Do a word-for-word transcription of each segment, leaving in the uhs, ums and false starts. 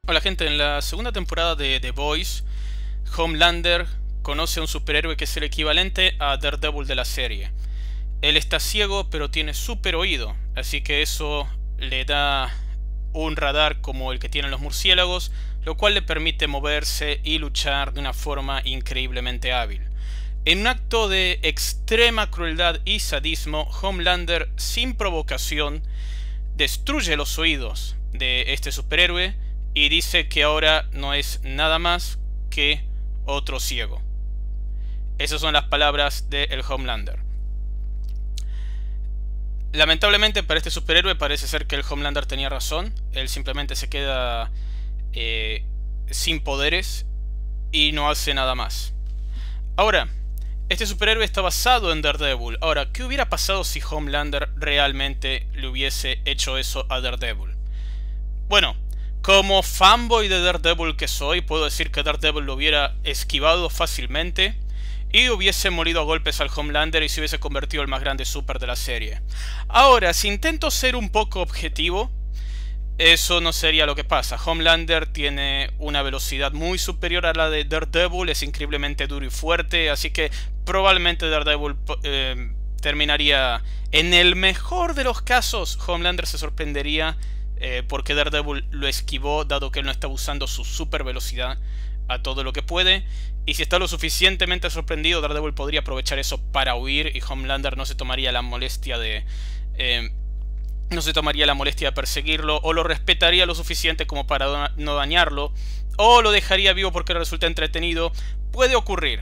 Hola gente, en la segunda temporada de The Boys, Homelander conoce a un superhéroe que es el equivalente a Daredevil de la serie. Él está ciego pero tiene super oído, así que eso le da un radar como el que tienen los murciélagos, lo cual le permite moverse y luchar de una forma increíblemente hábil. En un acto de extrema crueldad y sadismo, Homelander, sin provocación, destruye los oídos de este superhéroe y dice que ahora no es nada más que otro ciego. Esas son las palabras de el Homelander. Lamentablemente para este superhéroe parece ser que el Homelander tenía razón. Él simplemente se queda eh, sin poderes y no hace nada más. Ahora, este superhéroe está basado en Daredevil. Ahora, ¿qué hubiera pasado si Homelander realmente le hubiese hecho eso a Daredevil? Bueno, como fanboy de Daredevil que soy, puedo decir que Daredevil lo hubiera esquivado fácilmente y hubiese molido a golpes al Homelander y se hubiese convertido en el más grande super de la serie. Ahora, si intento ser un poco objetivo, eso no sería lo que pasa. Homelander tiene una velocidad muy superior a la de Daredevil, es increíblemente duro y fuerte, así que probablemente Daredevil eh, terminaría... En el mejor de los casos, Homelander se sorprendería eh, porque Daredevil lo esquivó, dado que él no estaba usando su super velocidad a todo lo que puede. Y si está lo suficientemente sorprendido, Daredevil podría aprovechar eso para huir y Homelander no se tomaría la molestia de... Eh, no se tomaría la molestia de perseguirlo, o lo respetaría lo suficiente como para no dañarlo, o lo dejaría vivo porque le resulta entretenido. Puede ocurrir.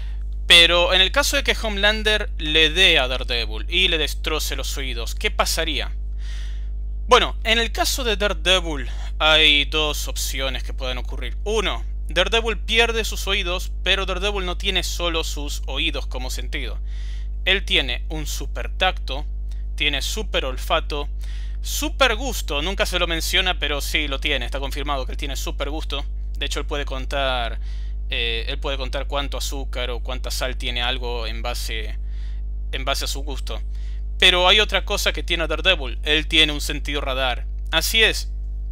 Pero en el caso de que Homelander le dé a Daredevil y le destroce los oídos, ¿qué pasaría? Bueno, en el caso de Daredevil hay dos opciones que pueden ocurrir. Uno, Daredevil pierde sus oídos, pero Daredevil no tiene solo sus oídos como sentido. Él tiene un super tacto, tiene super olfato, super gusto, nunca se lo menciona, pero sí lo tiene, está confirmado que él tiene super gusto. De hecho, él puede contar, eh, él puede contar cuánto azúcar o cuánta sal tiene algo en base, en base a su gusto. Pero hay otra cosa que tiene Daredevil, él tiene un sentido radar. Así es,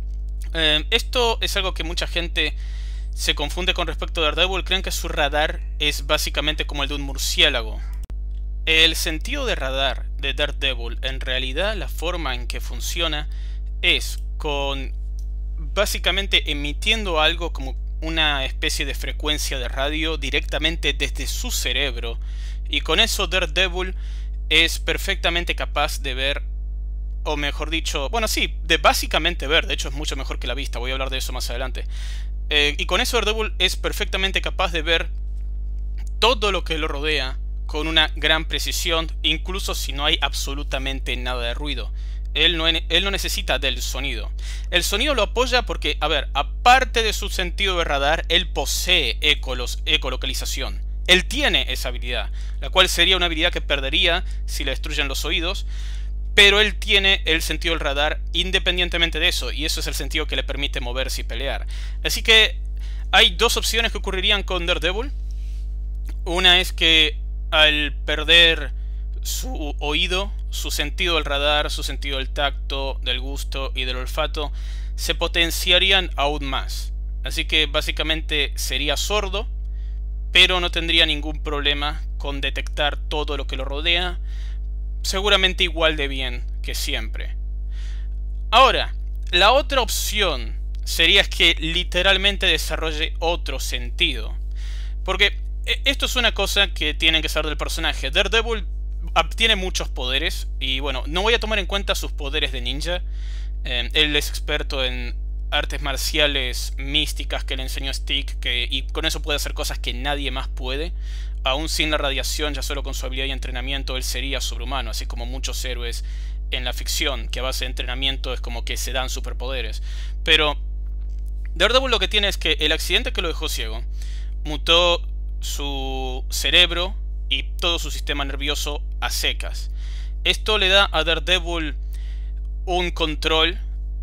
eh, esto es algo que mucha gente se confunde con respecto a Daredevil, creen que su radar es básicamente como el de un murciélago. El sentido de radar de Daredevil, en realidad la forma en que funciona es con básicamente emitiendo algo como una especie de frecuencia de radio directamente desde su cerebro, y con eso Daredevil es perfectamente capaz de ver, o mejor dicho, bueno sí, de básicamente ver, de hecho es mucho mejor que la vista, voy a hablar de eso más adelante, eh, y con eso Daredevil es perfectamente capaz de ver todo lo que lo rodea con una gran precisión, incluso si no hay absolutamente nada de ruido. Él no, él no necesita del sonido. El sonido lo apoya porque, a ver, aparte de su sentido de radar, él posee ecolos, ecolocalización. Él tiene esa habilidad, la cual sería una habilidad que perdería si le destruyen los oídos, pero él tiene el sentido del radar independientemente de eso, y eso es el sentido que le permite moverse y pelear. Así que hay dos opciones que ocurrirían con Daredevil. Una es que al perder su oído, su sentido del radar, su sentido del tacto, del gusto y del olfato, se potenciarían aún más. Así que básicamente sería sordo, pero no tendría ningún problema con detectar todo lo que lo rodea, seguramente igual de bien que siempre. Ahora, la otra opción sería que literalmente desarrolle otro sentido. Porque esto es una cosa que tienen que saber del personaje. Daredevil tiene muchos poderes. Y bueno, no voy a tomar en cuenta sus poderes de ninja. Eh, él es experto en artes marciales místicas que le enseñó Stick. Que, y con eso puede hacer cosas que nadie más puede. Aún sin la radiación, ya solo con su habilidad y entrenamiento, él sería sobrehumano. Así como muchos héroes en la ficción, que a base de entrenamiento es como que se dan superpoderes. Pero Daredevil lo que tiene es que el accidente que lo dejó ciego mutó su cerebro y todo su sistema nervioso a secas. Esto le da a Daredevil un control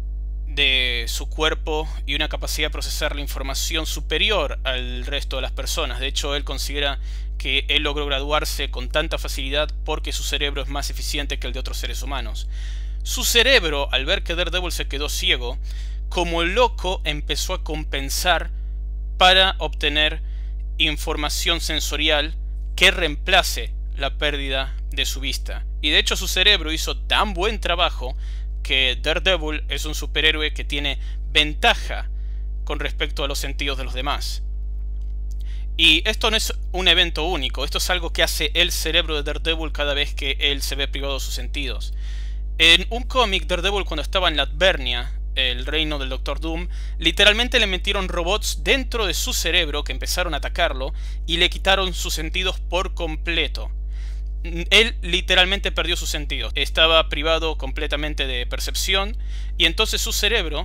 de su cuerpo y una capacidad de procesar la información superior al resto de las personas. De hecho, él considera que él logró graduarse con tanta facilidad porque su cerebro es más eficiente que el de otros seres humanos. Su cerebro, al ver que Daredevil se quedó ciego, como loco empezó a compensar para obtener información sensorial que reemplace la pérdida de su vista. Y de hecho su cerebro hizo tan buen trabajo que Daredevil es un superhéroe que tiene ventaja con respecto a los sentidos de los demás. Y esto no es un evento único, esto es algo que hace el cerebro de Daredevil cada vez que él se ve privado de sus sentidos. En un cómic, Daredevil, cuando estaba en Latvernia, el reino del Doctor Doom, literalmente le metieron robots dentro de su cerebro que empezaron a atacarlo y le quitaron sus sentidos por completo. Él literalmente perdió sus sentidos, estaba privado completamente de percepción, y entonces su cerebro,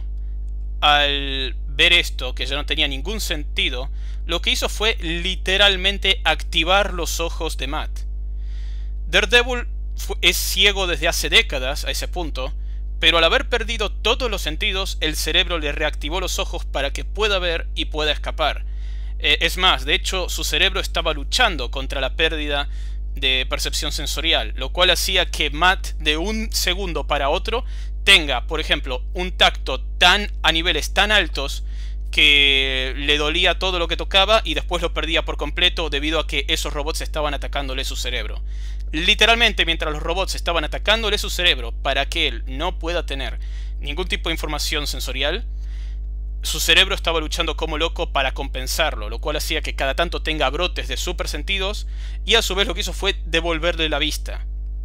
al ver esto, que ya no tenía ningún sentido, lo que hizo fue literalmente activar los ojos de Matt. Daredevil es ciego desde hace décadas a ese punto, pero al haber perdido todos los sentidos, el cerebro le reactivó los ojos para que pueda ver y pueda escapar. Eh, es más, de hecho, su cerebro estaba luchando contra la pérdida de percepción sensorial, lo cual hacía que Matt de un segundo para otro tenga, por ejemplo, un tacto tan a niveles tan altos que le dolía todo lo que tocaba y después lo perdía por completo debido a que esos robots estaban atacándole su cerebro. Literalmente, mientras los robots estaban atacándole su cerebro para que él no pueda tener ningún tipo de información sensorial, su cerebro estaba luchando como loco para compensarlo, lo cual hacía que cada tanto tenga brotes de super sentidos, y a su vez lo que hizo fue devolverle la vista.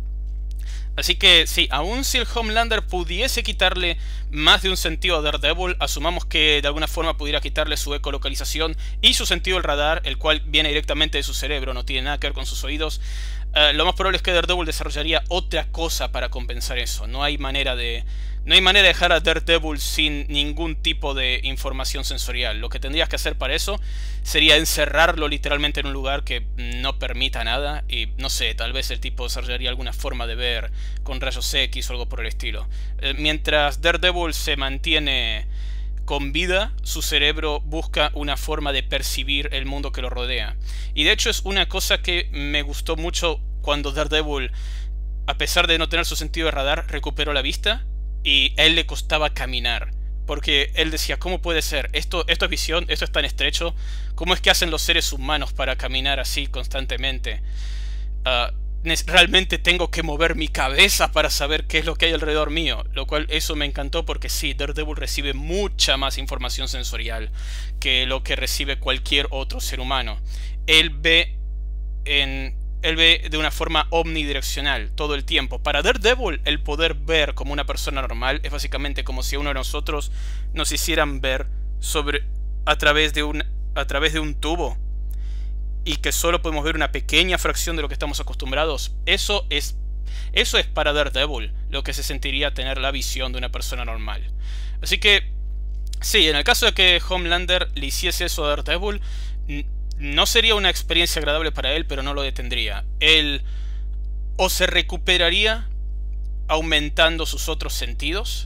Así que sí, aun si el Homelander pudiese quitarle más de un sentido a Daredevil, asumamos que de alguna forma pudiera quitarle su ecolocalización y su sentido del radar, el cual viene directamente de su cerebro, no tiene nada que ver con sus oídos. Uh, lo más probable es que Daredevil desarrollaría otra cosa para compensar eso. No hay manera de... No hay manera de dejar a Daredevil sin ningún tipo de información sensorial. Lo que tendrías que hacer para eso sería encerrarlo literalmente en un lugar que no permita nada. Y no sé, tal vez el tipo desarrollaría alguna forma de ver con rayos X o algo por el estilo. Eh, mientras Daredevil se mantiene con vida, su cerebro busca una forma de percibir el mundo que lo rodea. Y de hecho es una cosa que me gustó mucho cuando Daredevil, a pesar de no tener su sentido de radar, recuperó la vista. Y a él le costaba caminar, porque él decía, ¿cómo puede ser? Esto, esto es visión, esto es tan estrecho. ¿Cómo es que hacen los seres humanos para caminar así constantemente? Uh, realmente tengo que mover mi cabeza para saber qué es lo que hay alrededor mío. Lo cual, eso me encantó porque sí, Daredevil recibe mucha más información sensorial que lo que recibe cualquier otro ser humano. Él ve en... Él ve de una forma omnidireccional todo el tiempo. Para Daredevil, el poder ver como una persona normal es básicamente como si uno de nosotros nos hicieran ver sobre, a, través de un, a través de un tubo. Y que solo podemos ver una pequeña fracción de lo que estamos acostumbrados. Eso es, eso es para Daredevil lo que se sentiría tener la visión de una persona normal. Así que, sí, en el caso de que Homelander le hiciese eso a Daredevil, no sería una experiencia agradable para él, pero no lo detendría. Él o se recuperaría aumentando sus otros sentidos,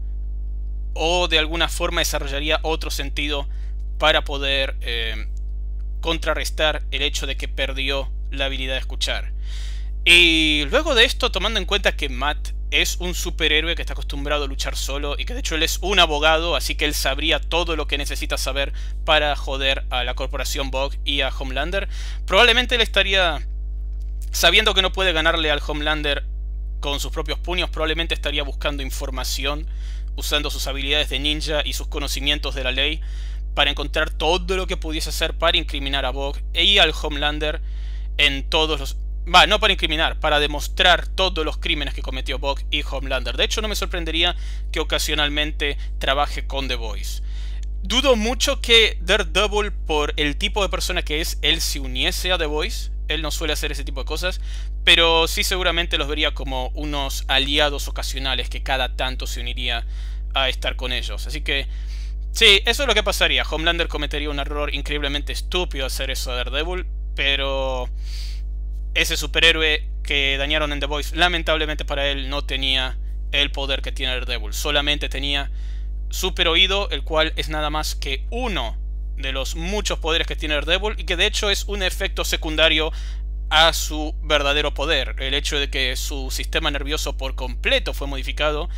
o de alguna forma desarrollaría otro sentido para poder eh, contrarrestar el hecho de que perdió la habilidad de escuchar. Y luego de esto, tomando en cuenta que Matt es un superhéroe que está acostumbrado a luchar solo y que de hecho él es un abogado, así que él sabría todo lo que necesita saber para joder a la corporación Vogue y a Homelander, probablemente él estaría, sabiendo que no puede ganarle al Homelander con sus propios puños, probablemente estaría buscando información, usando sus habilidades de ninja y sus conocimientos de la ley para encontrar todo lo que pudiese hacer para incriminar a Vogue y al Homelander en todos los... Va, no para incriminar, para demostrar todos los crímenes que cometió Vogue y Homelander. De hecho, no me sorprendería que ocasionalmente trabaje con The Boys. Dudo mucho que Daredevil, por el tipo de persona que es, él se uniese a The Boys. Él no suele hacer ese tipo de cosas, pero sí seguramente los vería como unos aliados ocasionales que cada tanto se uniría a estar con ellos. Así que, sí, eso es lo que pasaría. Homelander cometería un error increíblemente estúpido hacer eso a Daredevil, pero... ese superhéroe que dañaron en The Boys, lamentablemente para él no tenía el poder que tiene Daredevil. Solamente tenía super oído, el cual es nada más que uno de los muchos poderes que tiene Daredevil, y que de hecho es un efecto secundario a su verdadero poder. El hecho de que su sistema nervioso por completo fue modificado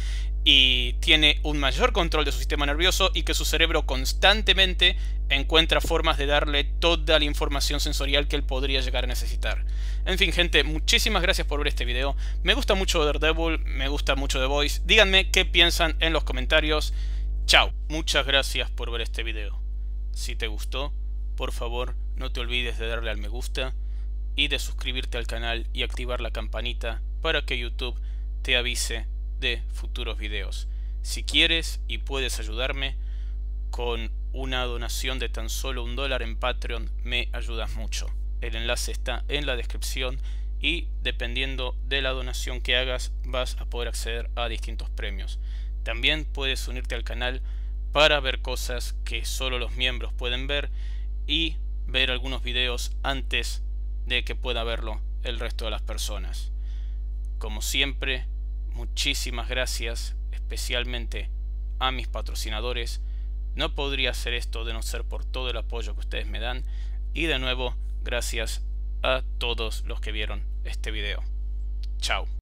y tiene un mayor control de su sistema nervioso y que su cerebro constantemente encuentra formas de darle toda la información sensorial que él podría llegar a necesitar. En fin, gente, muchísimas gracias por ver este video. Me gusta mucho Daredevil, me gusta mucho The Voice. Díganme qué piensan en los comentarios. Chao. Muchas gracias por ver este video. Si te gustó, por favor, no te olvides de darle al me gusta y de suscribirte al canal y activar la campanita para que YouTube te avise de futuros videos. Si quieres y puedes ayudarme con una donación de tan solo un dólar en Patreon, me ayudas mucho. El enlace está en la descripción y dependiendo de la donación que hagas vas a poder acceder a distintos premios. También puedes unirte al canal para ver cosas que solo los miembros pueden ver y ver algunos videos antes de que pueda verlo el resto de las personas. Como siempre, muchísimas gracias, especialmente a mis patrocinadores. No podría hacer esto de no ser por todo el apoyo que ustedes me dan. Y de nuevo, gracias a todos los que vieron este video. Chao.